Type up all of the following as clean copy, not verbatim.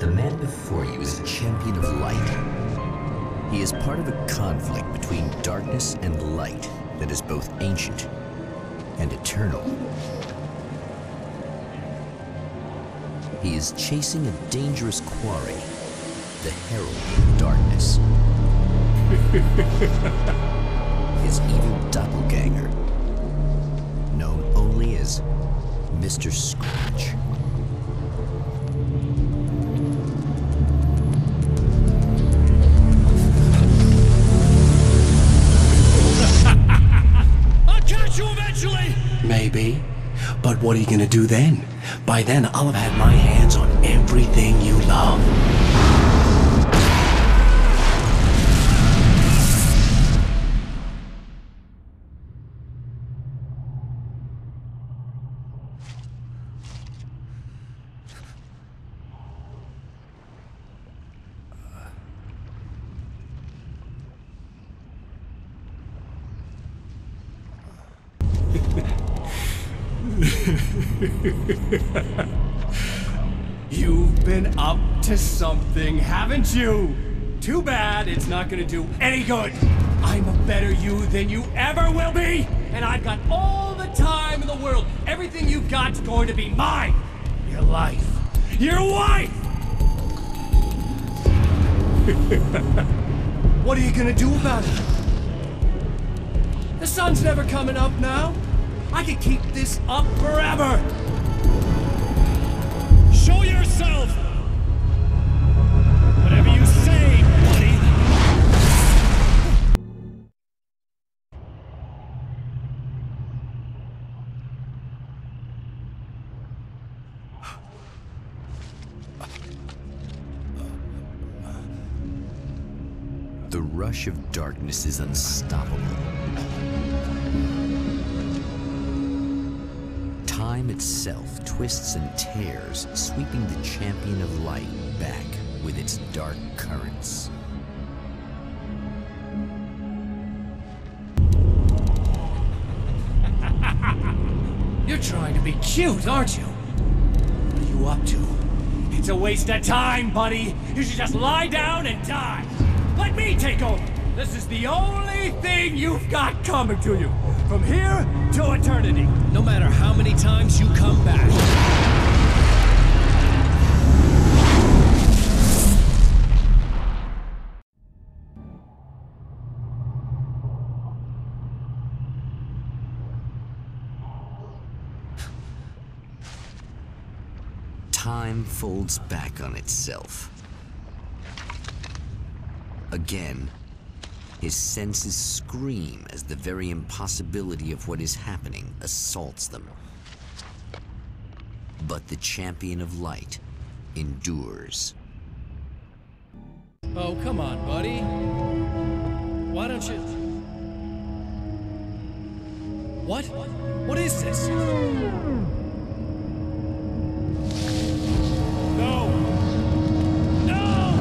The man before you is a champion of light. He is part of a conflict between darkness and light that is both ancient and eternal. He is chasing a dangerous quarry, the Herald of Darkness. His evil doppelganger, known only as Mr. Scratch. I'll catch you eventually! Maybe. But what are you gonna do then? By then, I'll have had my hands on everything you love. You've been up to something, haven't you? Too bad it's not gonna do any good. I'm a better you than you ever will be, and I've got all the time in the world. Everything you've got's going to be mine. Your life. Your wife! What are you gonna do about it? The sun's never coming up now. I could keep this up forever. Show yourself! Whatever you say, buddy! The rush of darkness is unstoppable. Time itself twists and tears, sweeping the champion of light back with its dark currents. You're trying to be cute, aren't you? What are you up to? It's a waste of time, buddy. You should just lie down and die. Let me take over. This is the only thing you've got coming to you. From here to eternity. No matter how many times you come back. Time folds back on itself. Again, his senses scream as the very impossibility of what is happening assaults them. But the champion of light endures. Oh, come on, buddy. Why don't you... What? What is this? No! No!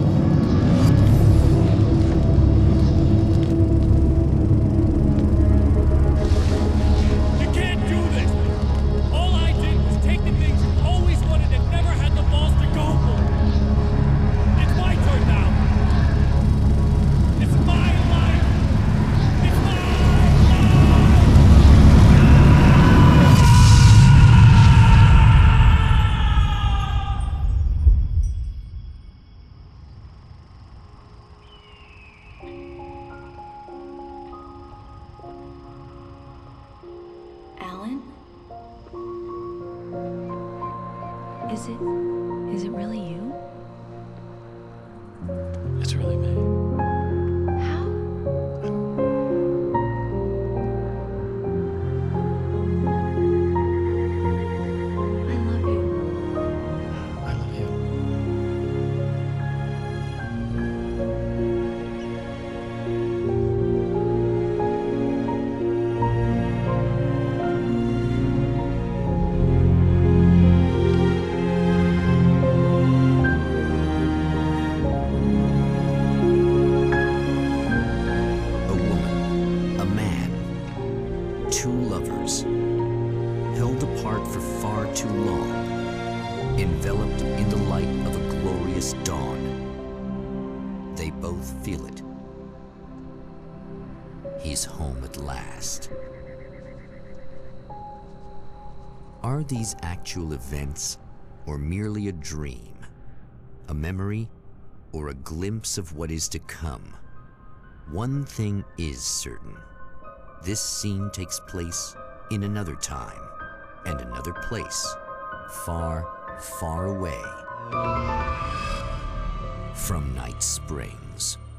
You can't do this! All I did was take the things you always wanted and never had the balls to go for. It's my turn now. It's my life. It's my life. Alan? Is it really you? It's really me. How? I love you. I love you. A woman, a man, two lovers, held apart for far too long, enveloped in the light of a glorious darkest dawn. They both feel it. He's home at last. Are these actual events, or merely a dream? A memory, or a glimpse of what is to come? One thing is certain. This scene takes place in another time and another place, far, far away from Night Springs.